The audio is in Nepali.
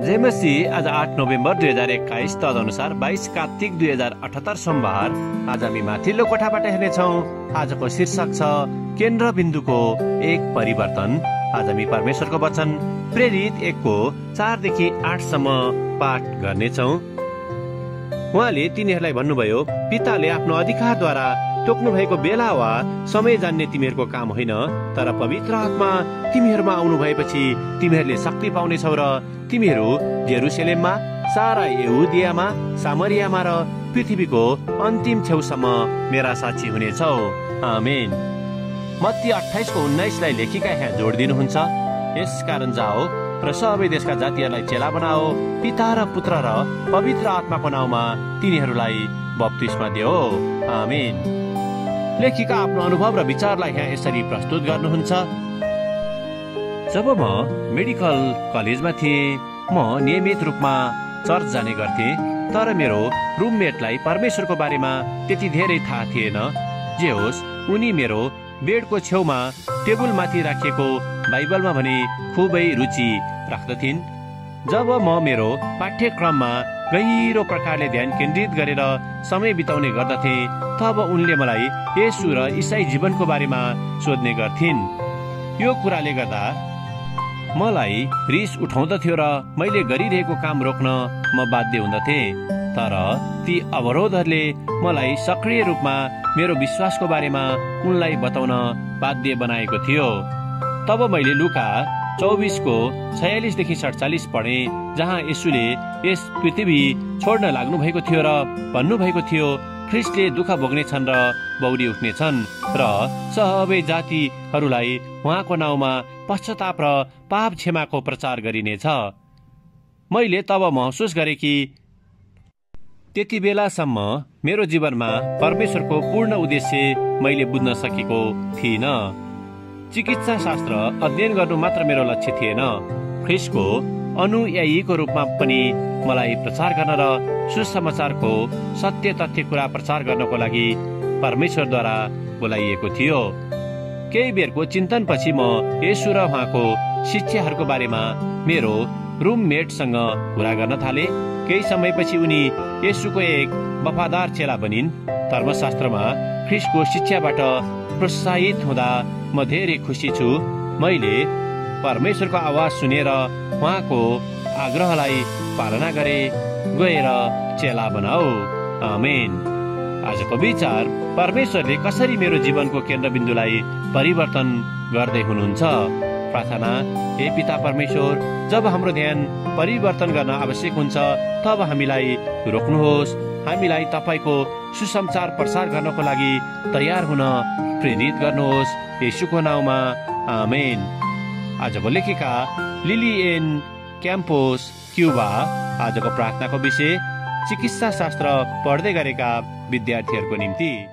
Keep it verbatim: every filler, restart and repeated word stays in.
जेमसी आज आठ नोभेम्बर दुई हजार एक्काइस तद अनुसार बाइस कार्तिक दुई हजार अठहत्तर सोमबार। आज हामी माथिल्लो कोठाबाट हेर्नेछौँ। आजको शीर्षक छ केन्द्रबिन्दुको एक परिवर्तन। आज हामी परमेश्वरको वचन प्रेरित एकको चारदेखि आठसम्म पाठ गर्नेछौँ। उहाँले तिनीहरूलाई भन्नुभयो, पिताले आफ्नो अधिकारद्वारा तोक्नु भएको बेला वा समय जान्ने तिमीहरूको काम होइन, तर पवित्र आत्मा तिमीहरूमा आउनु भएपछि तिमीहरूले शक्ति पाउनेछौ र तिमीहरू जेरुसलेममा, सारा यहुदियामा, सामरियामा र पृथ्वीको अन्तिम छेउसम्म मेरा साक्षी हुनेछौ। आमेन। मत्ती अट्ठाइसको उन्नाइसलाई लेखिका यहाँ जोड दिनुहुन्छ। यस कारण जाओ र सबै देशका जातिहरूलाई चेला बनाओ, पिता र पुत्र र पवित्र आत्माको नाउँमा तिनीहरूलाई बप्तिस्मा दियो। आमेन। लेखिका आफ्नो अनुभव र विचारलाई यहाँ यसरी प्रस्तुत गर्नुहुन्छ। जब म मेडिकल कलेजमा थिएँ, म नियमित रूपमा चर्च जाने गर्थेँ, तर मेरो रुममेटलाई परमेश्वरको बारेमा त्यति धेरै थाहा थिएन। जे होस्, उनी मेरो बेडको छेउमा टेबलमाथि राखिएको बाइबलमा भने खुबै रुचि राख्दथिन्। जब म मेरो पाठ्यक्रममा गहिरो प्रकारले ध्यान केन्द्रित गरेर समय बिताउने गर्दथे, तब उनले मलाई येशू र इसाई जीवनको बारेमा सोध्ने गर्थिन्। यो कुराले गर्दा मलाई रिस उठाउँदथ्यो र मैले गरिरहेको काम रोक्न म बाध्य हुँदथे। तर ती अवरोधहरूले मलाई सक्रिय रूपमा मेरो विश्वासको बारेमा उनलाई बताउन बाध्य बनाएको थियो। तब मैले लुका चौबिसको छयालिसदेखि सडचालिस पढे, जहाँ येशूले यस पृथ्वी छोड्न लाग्नु भएको थियो र भन्नुभएको थियो, ख्रिस्टले दुःख भोग्नेछन् र बौरी उठ्नेछन् र सबै जातिहरूलाई उहाँको नाउँमा पश्चाताप र पाप क्षमाको प्रचार गरिनेछ। मैले तब महसुस गरेँ कि त्यति बेलासम्म मेरो जीवनमा परमेश्वरको पूर्ण उद्देश्य मैले बुझ्न सकेको थिइनँ। चिकित्सा शास्त्र अध्ययन गर्नु मात्र मेरो लक्ष्य थिएन, ख्रिस्टको अनुयायीको रूपमा पनि मलाई प्रचार गर्न र सुसमाचारको सत्य तथ्य कुरा प्रचार गर्नको लागि परमेश्वरद्वारा बोलाइएको थियो। केही बेरको चिन्तनपछि म येशू र उहाँको शिक्षाहरूको बारेमा मेरो रुममेटसँग कुरा गर्न थाले। केही समयपछि उनी येशूको एक वफादार चेला बनिन्। धर्मशास्त्रमा ख्रिस्टको शिक्षाबाट प्रोत्साहित हुँदा म धेरै खुसी छु। मैले परमेश्वरको आवाज सुनेर उहाँको आग्रहलाई पालना गरे, गएर चेला बनाऊ। आमेन। आजको विचार, परमेश्वरले कसरी मेरो जीवनको केन्द्रबिन्दुलाई परिवर्तन गर्दै हुनुहुन्छ। प्रार्थना। हे पिता परमेश्वर, जब हाम्रो ध्यान परिवर्तन गर्न आवश्यक हुन्छ, तब हामीलाई रोक्नुहोस्। हामीलाई तपाईको सुसमाचार प्रचार गर्नको लागि तयार हुन प्रेरित गर्नुहोस्। येशूको नाउँमा आमेन। आजको लेखिका लिलिएन क्याम्पोस, क्युबा। आजको प्रार्थनाको विषय चिकित्सा शास्त्र पढ्दै गरेका विद्यार्थीहरूको निम्ति।